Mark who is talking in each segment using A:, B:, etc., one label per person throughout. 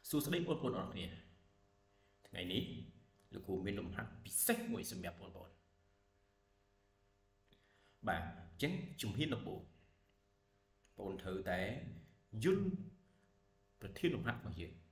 A: សួស្តីបងប្អូនអរគ្នាថ្ងៃនេះលោកគ្រូមានលំហាត់ពិសេសមួយសម្រាប់បងប្អូនបាទអញ្ចឹងជំហានដំបូងបងប្អូនត្រូវតែយល់ប្រធានលំហាត់របស់យើង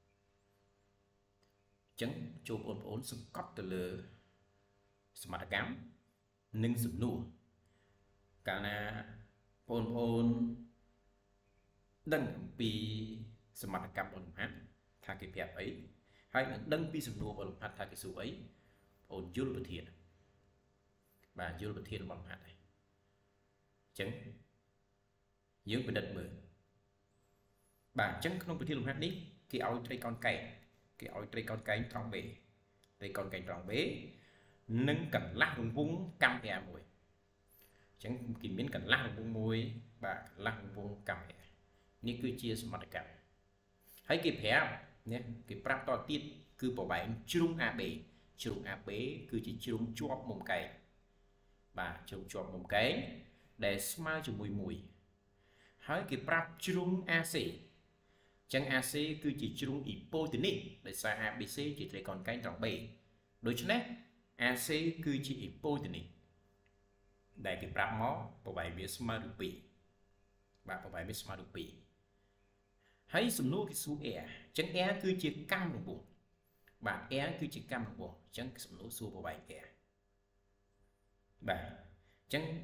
A: អញ្ចឹងចូលបងប្អូនសង្កត់ទៅលើសមត្ថកម្មនិងសំណួរកាលណាបងប្អូនដឹងអំពីសមត្ថកម្មរបស់លំហាត់ថាគេប្រាប់អីហើយនឹងដឹងពីសំណួររបស់លំហាត់ថាគេសួរអីបងប្អូនយល់ប្រធានបាទយល់ប្រធានរបស់លំហាត់ហើយអញ្ចឹងយើងពិនិត្យមើលបាទអញ្ចឹងក្នុងប្រធានលំហាត់នេះគេឲ្យត្រីកោណកែងគេឲ្យត្រីកោណកែងត្រង់ B ត្រីកោណកែងត្រង់ B និងកន្លះរង្វង់កម្មរមួយអញ្ចឹងគេមានកន្លះរង្វង់មួយបាទកន្លះរង្វង់កម្មរនេះគឺជាសមត្ថកម្មហើយគេប្រាប់ណាគេប្រាប់តទៀតគឺប្រវែងជ្រុង AB ជ្រុង AB គឺជាជ្រុងជាប់មុំកែងបាទជ្រុងជាប់មុំកែងដែលស្មើជាមួយ1ហើយគេប្រាប់ជ្រុង AC ចឹង AC គឺជាជ្រុងអ៊ីប៉ូតេនិកដោយសារ ABC ជាត្រីកោណកែងត្រង់ B ដូច្នេះ AC គឺជាអ៊ីប៉ូតេនិកដែលគេប្រាប់មកប្រវែងវាស្មើនឹង2បាទប្រវែងវាស្មើនឹង2ហើយសំណួរគេសួរ R ចឹង R គឺជាកម្មរង្វង់បាទ R គឺជាកម្មរង្វង់ចឹងសំណួរសួរប្រវែង R បាទចឹង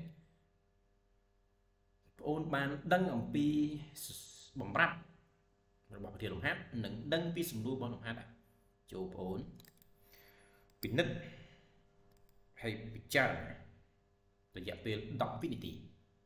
A: បងអូនបានដឹងអំពីបំរាប់របស់ប្រធានលំហាត់និងដឹងពីសំណួររបស់លំហាត់ចូលបងអូនពិនិត្យហើយពិចារណារយៈពេល10វិនាទី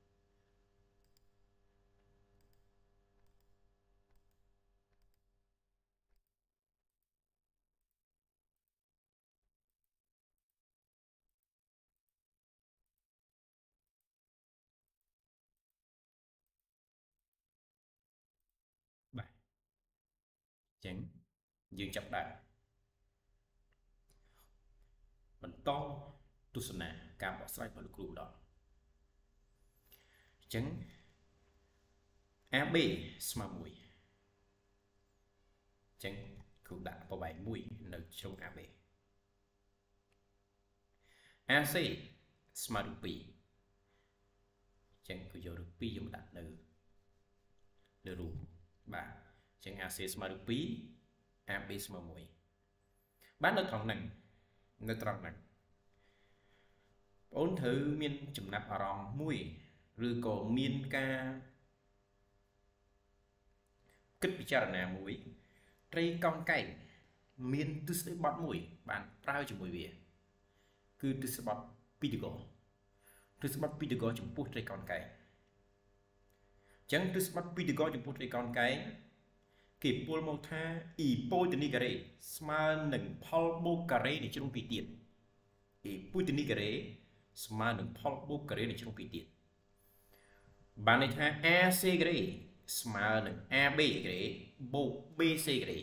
A: បាទអញ្ចឹងយើងចាប់ដើមបន្តទស្សនាការបកស្រាយរបស់លោកគ្រូម្ដងអញ្ចឹង AB ស្មើ1អញ្ចឹងគ្រូដាក់ប្រវែង1នៅជ្រុង AB AC ស្មើនឹង2អញ្ចឹងគឺយករូប2យកមកដាក់នៅរូបបាទអញ្ចឹង AC ស្មើនឹង2 AB ស្មើ1បាទនៅត្រង់ហ្នឹងនៅត្រង់ហ្នឹងបងត្រូវមានចំណាប់អារម្មណ៍មួយឬក៏មានការគិតពិចារណាមួយត្រីកោណកែងមានទិសដៅបត់មួយបានប្រើជាមួយវាគឺទិសដៅបត់ពីតាហ្គរទិសដៅបត់ពីតាហ្គរចំពោះត្រីកោណកែងអញ្ចឹងទិសដៅបត់ពីតាហ្គរចំពោះត្រីកោណកែងគេពោលមកថាអ៊ីប៉ូតេនីការ៉េស្មើនឹងផលបូកការ៉េនៃជ្រុងពីរទៀតអ៊ីប៉ូតេនីការ៉េស្មើនឹងផលបូកការ៉េនៃជ្រុងពីរទៀតបានន័យថា AC ការ៉េស្មើនឹង AB ការ៉េបូក BC ការ៉េ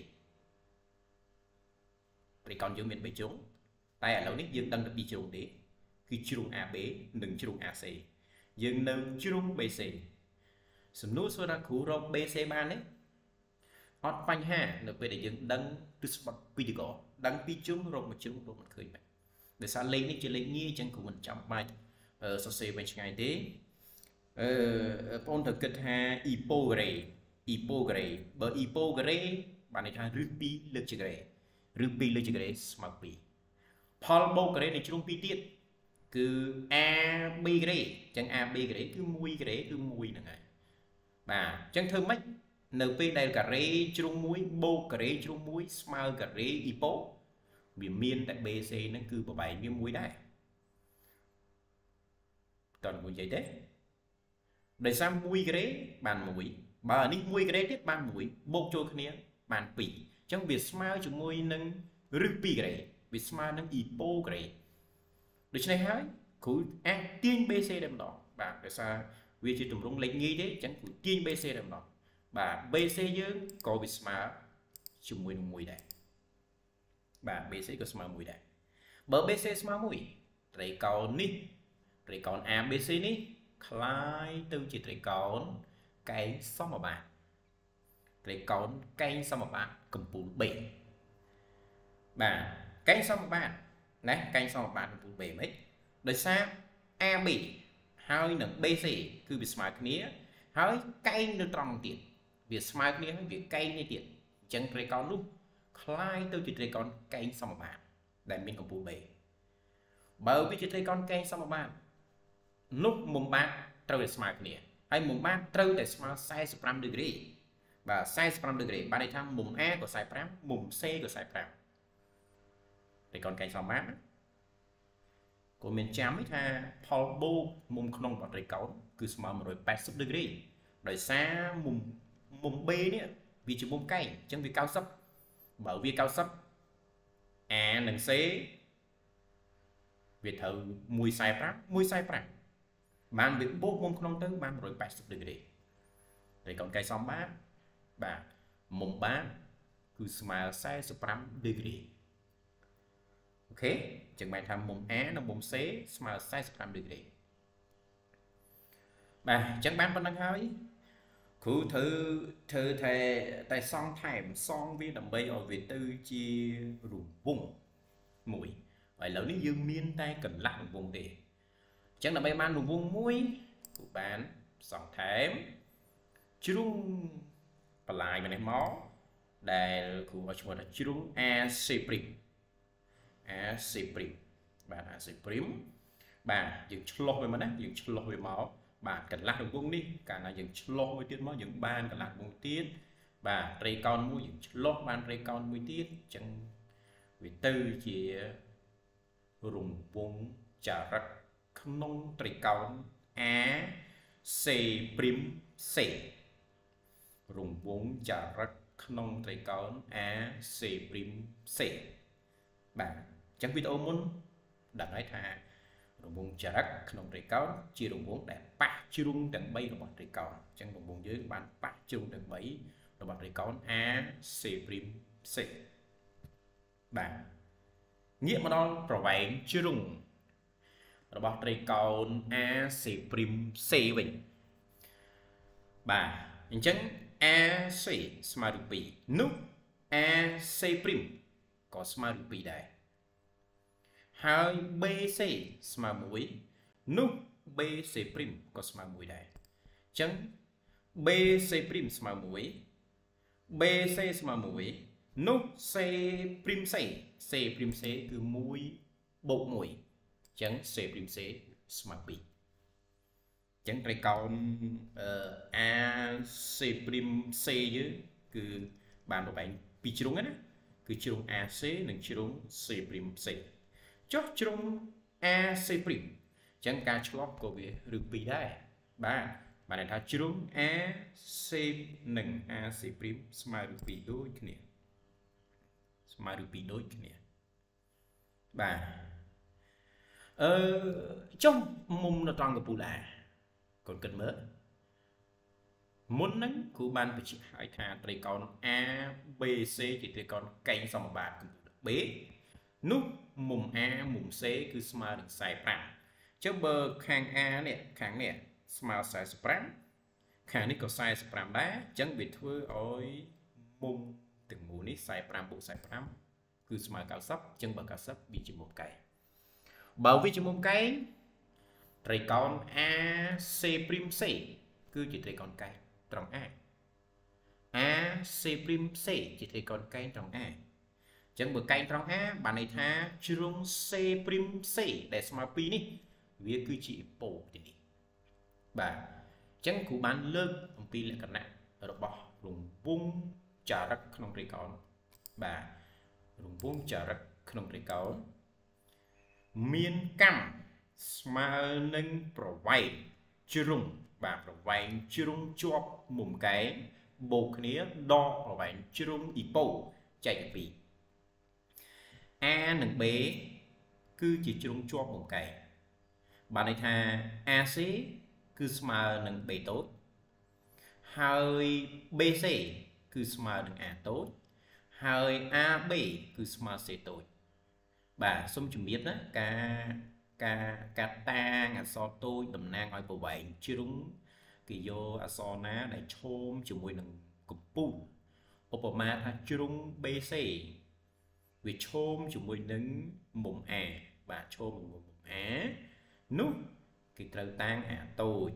A: ត្រីកោណយើងមាន3ជ្រុងតែឥឡូវនេះយើងដឹងតែ2ជ្រុងទេគឺជ្រុង AB និងជ្រុង AC យើងនៅជ្រុង BC សំណួរសួរថាគ្រូរក BC បានទេអត់បញ្ហានៅពេលដែលយើងដឹងទិសបត់ពីតាហ្គរដឹងពីជ្រុងរកមួយជ្រុងរកមិនឃើញបាទដោយសារលេខនេះជាលេខងាយអញ្ចឹងគ្រូមិនចាំបាច់សរសេរវិញឆ្ងាយទេបងត្រូវគិតថាអ៊ីប៉ូការ៉េបើអ៊ីប៉ូការ៉េបានន័យថារឹស2លើកជាការ៉េឬ2លើកជាការ៉េស្មើ2ផលបូកការ៉េនៃជ្រុង2ទៀតគឺ AB ការ៉េអញ្ចឹង AB ការ៉េគឺ1ការ៉េគឺ1ហ្នឹងហើយបាទអញ្ចឹងធ្វើម៉េចនៅពេលដែលការ៉េជ្រុង1បូកការ៉េជ្រុង1ស្មើការ៉េអ៊ីប៉ូវាមានតែ BC ហ្នឹងគឺប្រវែងវា1ដែរតើមួយនិយាយទេដោយសារ1ការ៉េបាន1បើនេះ1ការ៉េទៀតបាន1បូកចូលគ្នាបាន2អញ្ចឹងវាស្មើជាមួយនឹងរឹស2ការ៉េវាស្មើនឹងអ៊ីប៉ូការ៉េដូច្នេះហើយគ្រូអាចទាញ BC តែម្ដងបាទដោយសារវាជាទម្រង់លេខងាយទេអញ្ចឹងគ្រូទាញ BC តែម្ដងបាទ BC យើងក៏វាស្មើជាមួយនឹង1ដែរបាទ BC ក៏ស្មើ1ដែរបើ BC ស្មើ1ត្រីកោណនេះត្រីកោណ ABC នេះคล้ายទៅជាត្រីកោណកែងសមបាតត្រីកោណកែងសមបាតកម្ពូល B បាទកែងសមបាតណាកែងសមបាតកម្ពូល B មិនដោយសារ AB ហើយនឹង BC គឺវាស្មើគ្នាហើយកែងនៅត្រង់ទៀតវាស្មើគ្នាហើយវាកែងនេះទៀតអញ្ចឹងត្រីកោណនោះคล้ายទៅជាត្រីកោណកែងសមបាតដែលមានកម្ពូល B បើវាជាត្រីកោណកែងសមបាតនោះមុំបាតត្រូវតែស្មើគ្នាហើយមុំបាតត្រូវតែស្មើ45ដឺក្រេបាទ45ដឺក្រេបានន័យថាមុំ A ក៏45មុំ C ក៏45ត្រីកោណកែងសមបាតក៏មានចាំថាផលបូកមុំក្នុងរបស់ត្រីកោណគឺស្មើ180ដឺក្រេដោយសារមុំ B នេះវាជាមុំកែងអញ្ចឹងវា90បើវា90 A និង C វាត្រូវ145បានវាបូកមុំក្នុងទៅបាន180ដឺក្រេត្រីកោណកែងសមបាតបាទមុំបាតគឺស្មើ45ដឺក្រេអូខេអញ្ចឹងបានថាមុំ A និងមុំ C ស្មើ45ដឺក្រេបាទអញ្ចឹងបានប៉ុណ្្នឹងហើយគ្រូធ្វើតែសង់ថែមសងវាដើម្បីឲ្យវាទៅជារង្វង់មួយហើយឥឡូវនេះយើងមានតែកន្លះរង្វង់ទេអញ្ចឹងដើម្បីបានរង្វង់មួយគ្រូបានសង់ថែមជ្រុងបន្លាយម្នេះមកដែលគ្រូឲ្យឈ្មោះថាជ្រុង AC' AC' បាទ AC' បាទយើងឆ្លោះវាមកណាយើងឆ្លោះវាមកបាទកន្លះរង្វង់នេះកាលណាយើងឆ្លោះមួយទៀតមកយើងបានកន្លះរង្វង់ទៀតបាទត្រីកោណមួយយើងឆ្លោះបានត្រីកោណមួយទៀតអញ្ចឹងវាទៅជារង្វង់ចរិតក្នុងត្រីកោណ AC' C រង្វង់ចរិតក្នុងត្រីកោណ AC' C បាទអញ្ចឹងវីដេអូមុនដឹងហើយថារង្វង់ចរិតក្នុងត្រីកោណជារង្វង់ដែលប៉ះជ្រុងទាំង3របស់ត្រីកោណអញ្ចឹងរង្វង់យើងបានប៉ះជ្រុងទាំង3របស់ត្រីកោណ AC' C បាទងាកមកដល់ប្រវែងជ្រុងរបស់ត្រីកោណ AC' C វិញបាទអញ្ចឹង AC ស្មើនឹង2នោះ AC' ក៏ស្មើនឹង2ដែរហើយ BC ស្មើ1នោះ BC' ក៏ស្មើ1ដែរអញ្ចឹង BC' ស្មើ1 BC ស្មើ1នោះ C' C គឺ1បូក1អញ្ចឹង C' C ស្មើ2អញ្ចឹងត្រីកោណAC' C យើងគឺបានប្រវែង2ជ្រុងណាគឺជ្រុង AC និងជ្រុង C' C ចុះជ្រុង AC' អញ្ចឹងការឆ្លោះក៏វាឬ2ដែរបាទន័យថាជ្រុង AC និង AC' ស្មើឬ2ដូចគ្នាស្មើឬ2ដូចគ្នាបាទចុះមុំនៅត្រង់កំពូល A កូនគិតមើលមុនហ្នឹងគ្រូបានបញ្ជាក់ឲ្យថាត្រីកោណ ABC ជាត្រីកោណកែងសមបាតកំពូល B នោះមុំ A មុំ C គឺស្មើនឹង45ចឹងបើខាង A នេះខាងនេះស្មើ45ខាងនេះក៏45ដែរអញ្ចឹងវាធ្វើឲ្យមុំទាំងមូលនេះ45បូក45គឺស្មើ90អញ្ចឹងបើ90វាជាមុំកែងបើវាជាមុំកែងត្រីកោណ AC' C គឺជាត្រីកោណកែងត្រង់ A AC' C ជាត្រីកោណកែងត្រង់ A អញ្ចឹងបើកែងត្រង់ A បានន័យថាជ្រុង C' C ដែលស្មើ2នេះវាគឺជាអ៊ីប៉ូទីនេះបាទអញ្ចឹងគ្រូបានលើកអំពីលក្ខណៈរបស់រង្វង់ចរិតក្នុងត្រីកោណបាទរង្វង់ចរិតក្នុងត្រីកោណមានកម្មស្មើនឹងប្រវែងជ្រុងបាទប្រវែងជ្រុងជាប់មុំកែងបូកគ្នាដកប្រវែងជ្រុងអ៊ីប៉ូចែកពី2 A និង B គឺជាជ្រុងជាប់មុំកែងបានន័យថា AC គឺស្មើនឹង B តូចហើយ BC គឺស្មើនឹង A តូចហើយ AB គឺស្មើ C តូចបាទសូមជំរាបណាការតាងអក្សរតូចតំណាងឲ្យប្រវែងជ្រុងគេយកអក្សរណាដែលឈោមជាមួយនឹងកំពូល Opama tha chung BC vì chôm chúng môi nâng mồm à và chôm mồm á nút cái trâu tang à tôi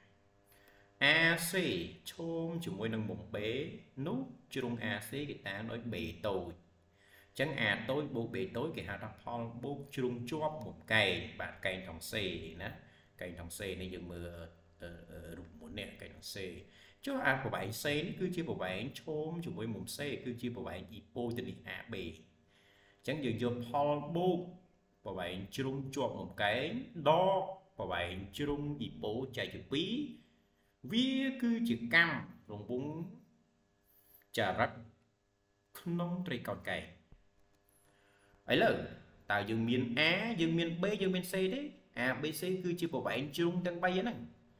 A: AC chôm chúng môi nâng mồm bế nút chung AC cái ta nói bề tôi chẳng à tôi bộ bề tối cái hạt đập phong bố chung chóp một cây bạn cây thòng C nè cây thòng C này dừng mưa rụng muốn nè cây thòng C cho à của bạn C cứ chia của bạn chôm chúng môi mồm C cứ chia của bạn ipo tên đi A B chẳng dừng cho Paul bố của bạn chung chóp một cái đó của bạn chung ipo chạy chữ bí vía cứ chữ cam rồng bún trà rắc không tri còn cây ấy là tạo dương miền A dương miền B dương miền C đấy A B C cứ chia bộ vải chung tăng bay này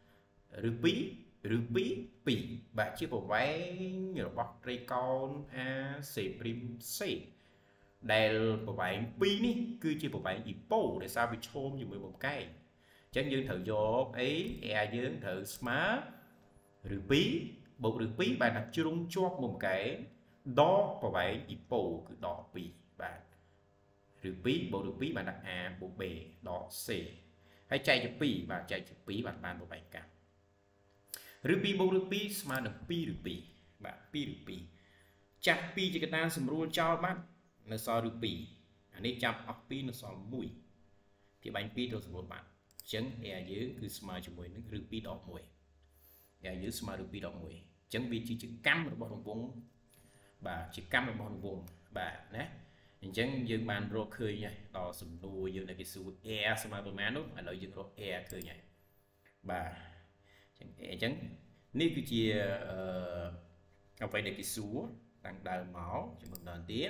A: rư bí pì và chia bộ vải như bọc ray con A C prim C đây bộ vải pi ní cứ chia bộ vải ipo để sao bị chôm như 11 cái chẳng dương thử vô ấy E dương thử smart rư bí bộ rư bí bạn đặt chung cho một cái đó bộ vải ipo cứ đỏ pì bạn rư bí bộ rư bí bạn đặt A bộ B đỏ C hãy chạy cho pi và chạy cho pi bạn bàn bộ bài cả rư pi bộ rư pi smart được pi rư pi bạn pi rư pi chặt pi chỉ cái ta sầm rùa cho bạn nó so rư pi anh ấy chặt ốc pi nó so mùi thì bánh pi tôi sầm bạn chấn e dưới cứ smart cho mùi nó rư pi đỏ mùi e dưới smart rư pi đỏ mùi chấn vì chỉ cắm ở bọn vùng bà chỉ cắm ở bọn vùng bà nè chẳng dương bàn rô khơi nhảy đỏ sầm đuôi dương này cái số e xem mà má nút mà lợi dương rô e khơi nhảy bà chẳng e chẳng nếu cứ chia không phải để cái số tăng đời máu cho mình đền tiếng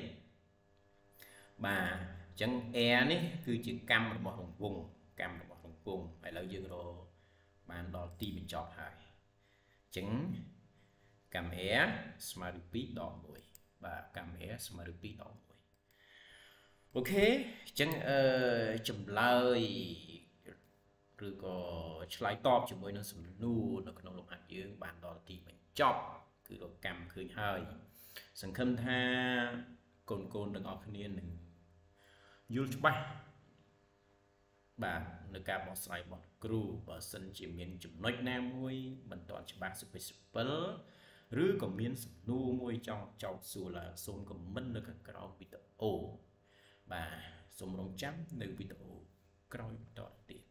A: bà chẳng e ní cứ chỉ cam ở một vùng cam ở một vùng phải lợi dương rô bàn đỏ tim mình chọn hại chẳng cam é smart repeat đỏ mùi và cam é smart repeat đỏ mùi ok chẳng chùm lời rồi có slide top chúng mới nó sầm nu nó còn lục hạt dương bàn đó thì mình chọc cứ có cầm khơi hơi sẵn khâm tha cồn đừng ở niên mình vui bay bà nơi cả một slide một crew và sân chỉ miền chụp nói nam môi mình toàn chỉ ba super super rứ còn miền nu môi trong dù là xôn còn mất được các cái bị ô bà dùng rong chấm từ video coi tọa tiền